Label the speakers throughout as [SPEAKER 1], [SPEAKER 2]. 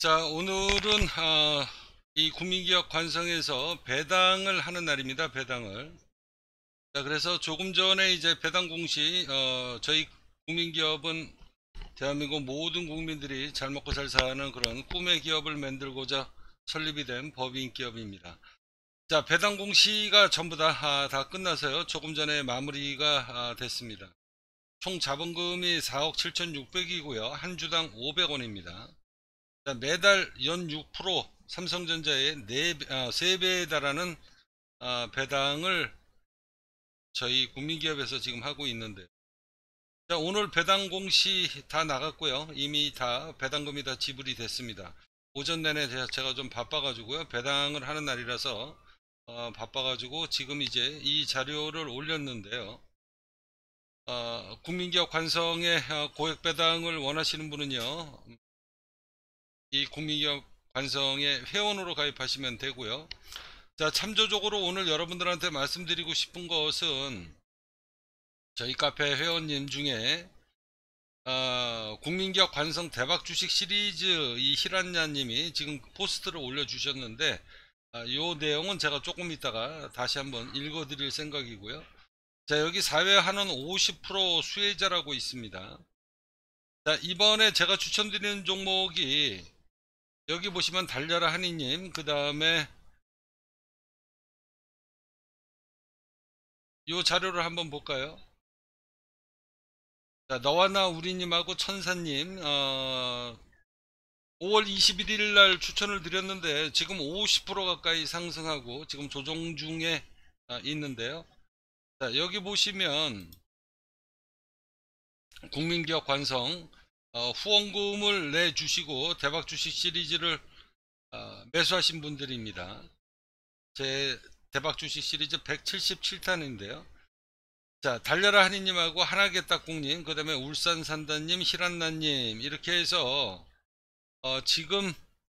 [SPEAKER 1] 자, 오늘은 이 국민기업 관성에서 배당을 하는 날입니다. 배당을. 자, 그래서 조금 전에 이제 배당 공시, 저희 국민기업은 대한민국 모든 국민들이 잘 먹고 잘 사는 그런 꿈의 기업을 만들고자 설립이 된 법인 기업입니다. 자, 배당 공시가 전부 다 끝나서요. 조금 전에 마무리가 됐습니다. 총 자본금이 4억 7,600이고요. 한 주당 500원입니다. 매달 연 6% 삼성전자의 3배에 달하는 배당을 저희 국민기업에서 지금 하고 있는데, 자, 오늘 배당 공시 다 나갔고요. 이미 다 배당금이 다 지불이 됐습니다. 오전 내내 제가 좀 바빠가지고요. 배당을 하는 날이라서 바빠가지고 지금 이제 이 자료를 올렸는데요. 국민기업 관성의 고액 배당을 원하시는 분은요, 이 국민기업 관성의 회원으로 가입하시면 되고요. 자, 참조적으로 오늘 여러분들한테 말씀드리고 싶은 것은 저희 카페 회원님 중에 국민기업 관성 대박 주식 시리즈 이 희란야님이 지금 포스트를 올려주셨는데, 요 내용은 제가 조금 있다가 다시 한번 읽어드릴 생각이고요. 자, 여기 사회한원 50% 수혜자라고 있습니다. 자, 이번에 제가 추천드리는 종목이 여기 보시면 달려라 하니님, 그 다음에 요 자료를 한번 볼까요? 자, 너와 나 우리님하고 천사님, 5월 21일 날 추천을 드렸는데 지금 50% 가까이 상승하고 지금 조정 중에 있는데요. 자, 여기 보시면 국민기업 관성 후원금을 내주시고 대박 주식 시리즈를 매수하신 분들입니다. 제 대박 주식 시리즈 177탄인데요. 자, 달려라 하니님하고 하나개딱국님, 그 다음에 울산산다님, 희란나님, 이렇게 해서 지금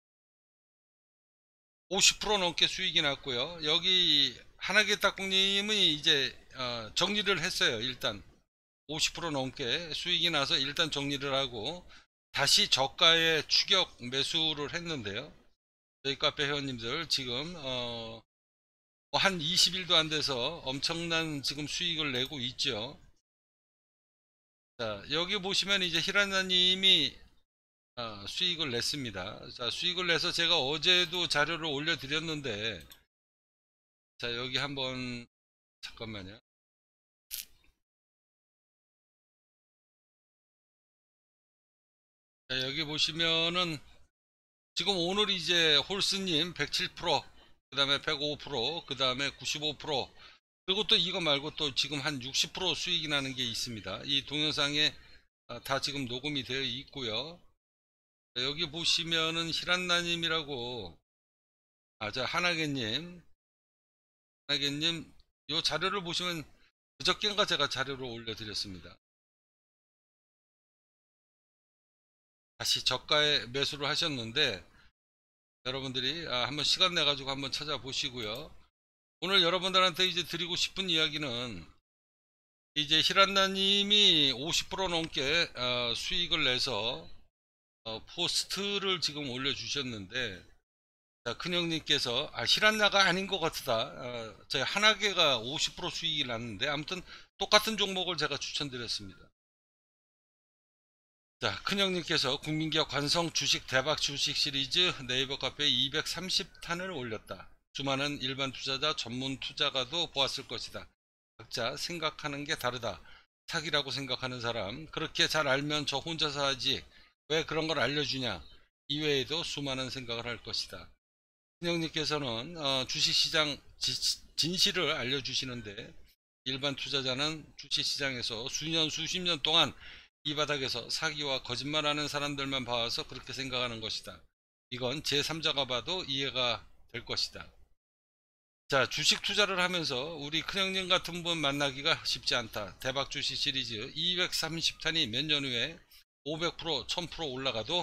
[SPEAKER 1] 50% 넘게 수익이 났고요. 여기 하나개딱국님이 이제 정리를 했어요. 일단 50% 넘게 수익이 나서 일단 정리를 하고 다시 저가에 추격 매수를 했는데요. 저희 카페 회원님들 지금 한 20일도 안 돼서 엄청난 지금 수익을 내고 있죠. 자, 여기 보시면 이제 히라나님이 수익을 냈습니다. 자, 수익을 내서 제가 어제도 자료를 올려드렸는데, 자, 여기 한번 잠깐만요. 자, 여기 보시면은 지금 오늘 이제 홀스님 107%, 그 다음에 105%, 그 다음에 95%, 그리고 또 이거 말고 또 지금 한 60% 수익이 나는 게 있습니다. 이 동영상에 다 지금 녹음이 되어 있고요. 자, 여기 보시면은 히란나님이라고, 자, 하나개님, 요 자료를 보시면 그저께인가 제가 자료를 올려드렸습니다. 다시 저가에 매수를 하셨는데 여러분들이 한번 시간 내 가지고 한번 찾아보시고요. 오늘 여러분들한테 이제 드리고 싶은 이야기는 이제 히란나님이 50% 넘게 수익을 내서 포스트를 지금 올려주셨는데, 자, 큰형님께서 히란나가 아닌 것 같다. 저희 하나개가 50% 수익이 났는데 아무튼 똑같은 종목을 제가 추천드렸습니다. 자, 큰형님께서 국민기업 관성 주식 대박 주식 시리즈 네이버 카페에 230탄을 올렸다. 수많은 일반 투자자, 전문 투자가도 보았을 것이다. 각자 생각하는 게 다르다. 사기라고 생각하는 사람, 그렇게 잘 알면 저 혼자서 하지. 왜 그런 걸 알려주냐? 이외에도 수많은 생각을 할 것이다. 큰형님께서는 주식시장 진실을 알려주시는데, 일반 투자자는 주식시장에서 수년, 수십 년 동안 이 바닥에서 사기와 거짓말하는 사람들만 봐서 그렇게 생각하는 것이다. 이건 제3자가 봐도 이해가 될 것이다. 자, 주식 투자를 하면서 우리 큰형님 같은 분 만나기가 쉽지 않다. 대박 주식 시리즈 230탄이 몇 년 후에 500%, 1000% 올라가도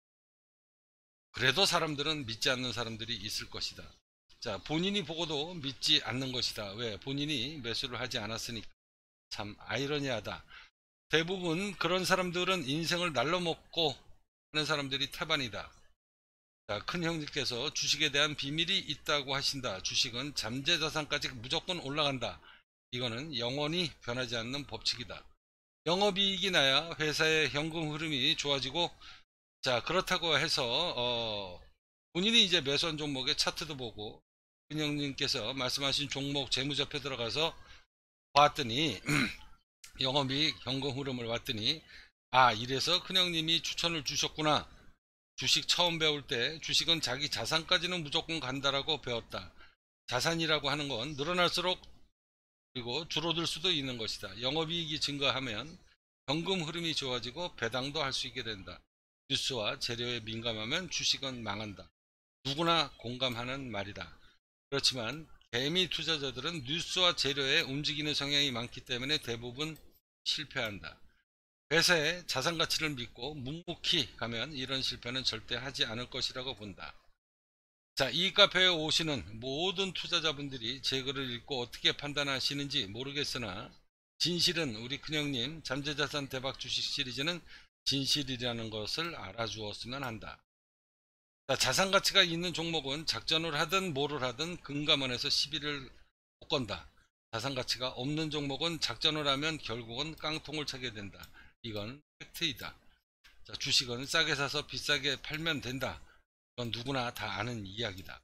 [SPEAKER 1] 그래도 사람들은 믿지 않는 사람들이 있을 것이다. 자, 본인이 보고도 믿지 않는 것이다. 왜? 본인이 매수를 하지 않았으니까. 참 아이러니하다. 대부분 그런 사람들은 인생을 날로 먹고 하는 사람들이 태반이다. 자, 큰 형님께서 주식에 대한 비밀이 있다고 하신다. 주식은 잠재자산까지 무조건 올라간다. 이거는 영원히 변하지 않는 법칙이다. 영업이익이 나야 회사의 현금 흐름이 좋아지고, 자, 그렇다고 해서 본인이 이제 매수한 종목의 차트도 보고 큰 형님께서 말씀하신 종목 재무제표 들어가서 봤더니 영업이익 현금 흐름을 봤더니, 아, 이래서 큰형님이 추천을 주셨구나. 주식 처음 배울 때 주식은 자기 자산까지는 무조건 간다라고 배웠다. 자산이라고 하는 건 늘어날수록 그리고 줄어들 수도 있는 것이다. 영업이익이 증가하면 현금 흐름이 좋아지고 배당도 할 수 있게 된다. 뉴스와 재료에 민감하면 주식은 망한다. 누구나 공감하는 말이다. 그렇지만 개미 투자자들은 뉴스와 재료에 움직이는 성향이 많기 때문에 대부분 실패한다. 회사의 자산 가치를 믿고 묵묵히 가면 이런 실패는 절대 하지 않을 것이라고 본다. 자, 이 카페에 오시는 모든 투자자분들이 제 글을 읽고 어떻게 판단하시는지 모르겠으나 진실은 우리 큰형님 잠재자산 대박 주식 시리즈는 진실이라는 것을 알아주었으면 한다. 자, 자산 가치가 있는 종목은 작전을 하든 뭐를 하든 금감원에서 시비를 못 건다. 자산 가치가 없는 종목은 작전을 하면 결국은 깡통을 차게 된다. 이건 팩트이다. 자, 주식은 싸게 사서 비싸게 팔면 된다. 이건 누구나 다 아는 이야기다.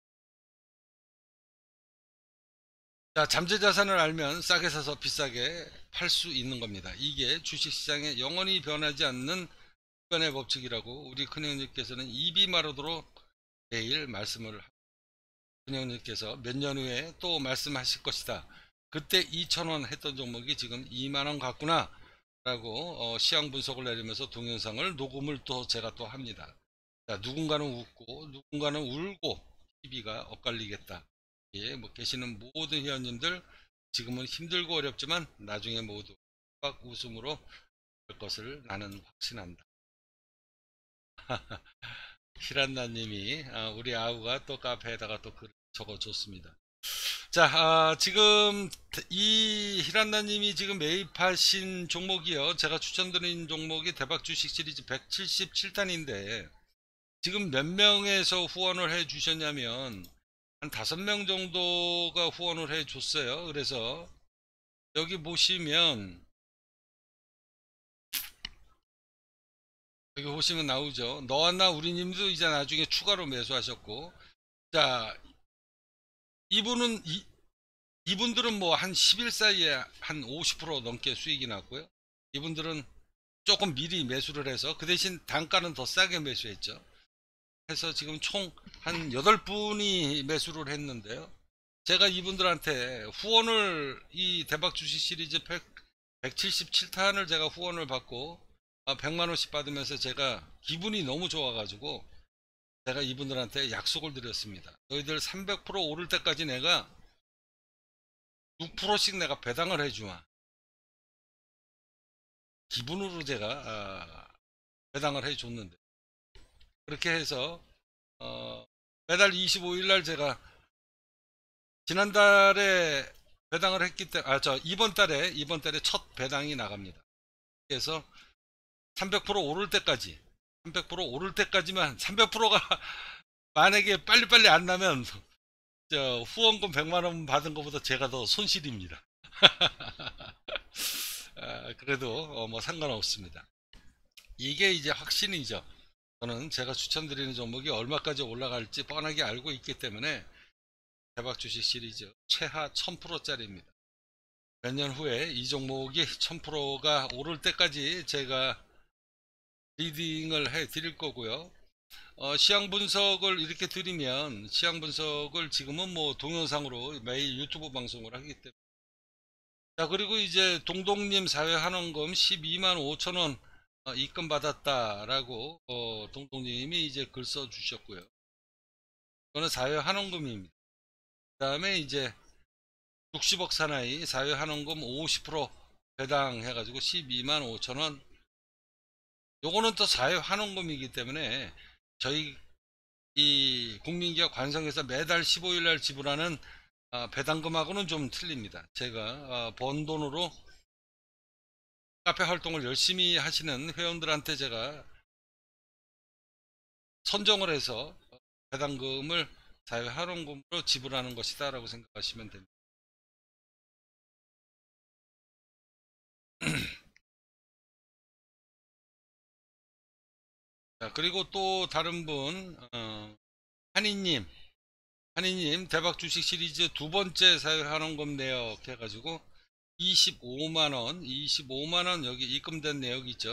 [SPEAKER 1] 자, 잠재자산을 알면 싸게 사서 비싸게 팔 수 있는 겁니다. 이게 주식시장에 영원히 변하지 않는 주간의 법칙이라고 우리 큰형님께서는 입이 마르도록 매일 말씀을 큰형님께서 몇 년 후에 또 말씀하실 것이다. 그때 2,000원 했던 종목이 지금 2만원 같구나 라고 시황 분석을 내리면서 동영상을 녹음을 또 제가 또 합니다. 자, 누군가는 웃고 누군가는 울고 TV가 엇갈리겠다. 예, 뭐 계시는 모든 회원님들 지금은 힘들고 어렵지만 나중에 모두 막 웃음으로 될 것을 나는 확신한다. 히란나님이 우리 아우가 또 카페에다가 또 글 적어줬습니다. 자, 지금 이 히란나님이 지금 매입하신 종목이요. 제가 추천드린 종목이 대박 주식 시리즈 177탄인데 지금 몇 명에서 후원을 해 주셨냐면 한 5명 정도가 후원을 해 줬어요. 그래서 여기 보시면 여기 보시면 나오죠. 너와 나 우리님도 이제 나중에 추가로 매수하셨고, 자, 이분은 이분들은 뭐 한 10일 사이에 한 50% 넘게 수익이 났고요. 이분들은 조금 미리 매수를 해서 그 대신 단가는 더 싸게 매수했죠. 해서 지금 총 한 8분이 매수를 했는데요. 제가 이분들한테 후원을 이 대박 주식 시리즈 177탄을 제가 후원을 받고 100만원씩 받으면서 제가 기분이 너무 좋아가지고 제가 이분들한테 약속을 드렸습니다. 너희들 300% 오를 때까지 내가 6%씩 내가 배당을 해주마. 기분으로 제가 배당을 해줬는데 그렇게 해서 매달 25일 날 제가 지난달에 배당을 했기 때문에 이번 달에 첫 배당이 나갑니다. 그래서 300% 오를 때까지 300% 오를 때까지만 300%가 만약에 빨리빨리 안 나면 후원금 100만원 받은 것보다 제가 더 손실입니다. 그래도 뭐 상관없습니다. 이게 이제 확신이죠. 저는 제가 추천드리는 종목이 얼마까지 올라갈지 뻔하게 알고 있기 때문에 대박 주식 시리즈 최하 1000%짜리입니다. 몇 년 후에 이 종목이 1000%가 오를 때까지 제가 리딩을 해 드릴 거고요. 시황 분석을 이렇게 드리면 시황 분석을 지금은 뭐 동영상으로 매일 유튜브 방송을 하기 때문에 자, 그리고 이제 동동님 사회한원금 12만 5천원 입금 받았다라고 동동님이 이제 글 써주셨고요. 이거는 사회한원금입니다. 그 다음에 이제 60억 사나이 사회한원금 50% 배당해가지고 12만 5천원 요거는 또 사회한원금이기 때문에 저희 이 국민기업 관성에서 매달 15일날 지불하는 배당금하고는 좀 틀립니다. 제가 번 돈으로 카페 활동을 열심히 하시는 회원들한테 제가 선정을 해서 배당금을 사회환원금으로 지불하는 것이다 라고 생각하시면 됩니다. 자, 그리고 또 다른 분, 한이님, 대박 주식 시리즈 두 번째 사회환원금 내역 해가지고 25만원 여기 입금된 내역이 있죠.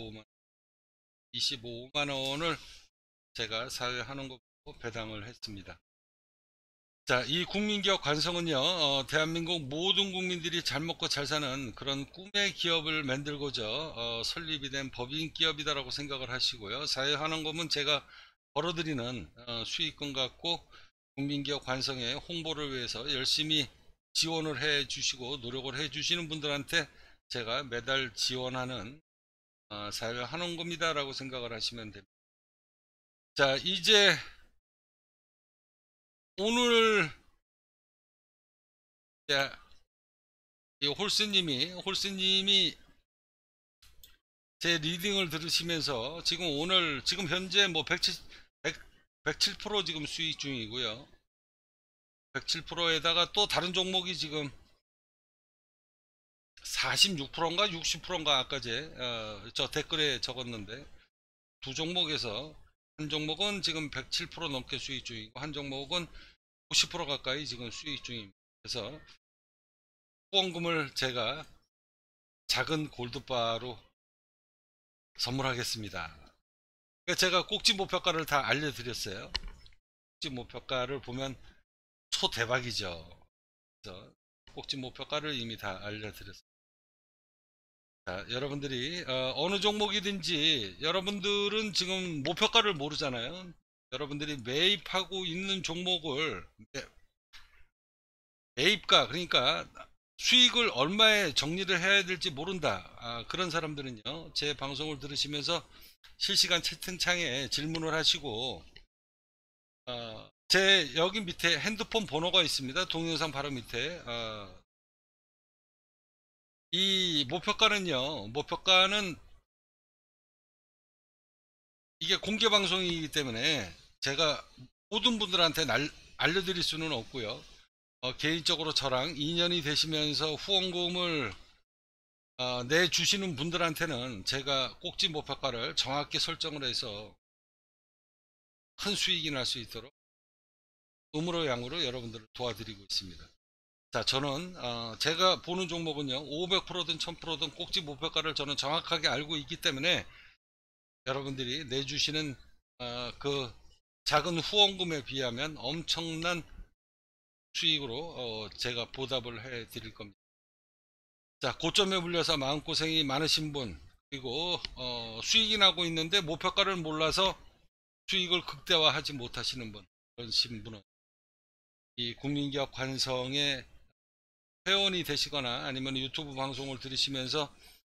[SPEAKER 1] 25만원을 제가 사회환원금으로 배당을 했습니다. 자, 이 국민기업 관성은요, 대한민국 모든 국민들이 잘 먹고 잘 사는 그런 꿈의 기업을 만들고자 설립이 된 법인 기업이다라고 생각을 하시고요. 사회환원금은 제가 벌어들이는 수익금 갖고 국민기업 관성의 홍보를 위해서 열심히 지원을 해 주시고 노력을 해 주시는 분들한테 제가 매달 지원하는 사회환원금이다라고 생각을 하시면 됩니다. 자, 이제 오늘 이 홀스님이 제 리딩을 들으시면서 지금 현재 뭐 107% 지금 수익 중이고요. 107%에다가 또 다른 종목이 지금 46%인가 60%인가 아까 저 댓글에 적었는데 두 종목에서 한 종목은 지금 107% 넘게 수익 중이고 한 종목은 50% 가까이 지금 수익 중입니다. 그래서 후원금을 제가 작은 골드바로 선물하겠습니다. 제가 꼭지 목표가를 다 알려드렸어요. 꼭지 목표가를 보면 초대박이죠. 그래서 꼭지 목표가를 이미 다 알려드렸습니다. 자, 여러분들이 어느 종목이든지 여러분들은 지금 목표가를 모르잖아요. 여러분들이 매입하고 있는 종목을 매입가 그러니까 수익을 얼마에 정리를 해야 될지 모른다. 그런 사람들은요. 제 방송을 들으시면서 실시간 채팅창에 질문을 하시고 제 여기 밑에 핸드폰 번호가 있습니다. 동영상 바로 밑에 이 목표가는 이게 공개 방송이기 때문에 제가 모든 분들한테 알려드릴 수는 없고요. 개인적으로 저랑 인연이 되시면서 후원금을 내주시는 분들한테는 제가 꼭지 목표가를 정확히 설정을 해서 큰 수익이 날 수 있도록 음으로 양으로 여러분들을 도와드리고 있습니다. 자, 저는 제가 보는 종목은요 500%든 1000%든 꼭지 목표가를 저는 정확하게 알고 있기 때문에 여러분들이 내주시는 그 작은 후원금에 비하면 엄청난 수익으로 제가 보답을 해 드릴 겁니다. 자, 고점에 물려서 마음고생이 많으신 분, 그리고 수익이 나고 있는데 목표가를 몰라서 수익을 극대화하지 못하시는 분, 그러신 분은 이 국민기업 관성의 회원이 되시거나 아니면 유튜브 방송을 들으시면서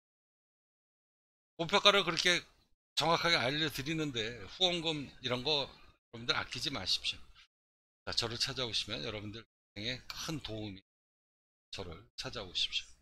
[SPEAKER 1] 목표가를 그렇게 정확하게 알려드리는데 후원금 이런 거 여러분들 아끼지 마십시오. 자, 저를 찾아오시면 여러분들 큰 도움이 저를 찾아오십시오.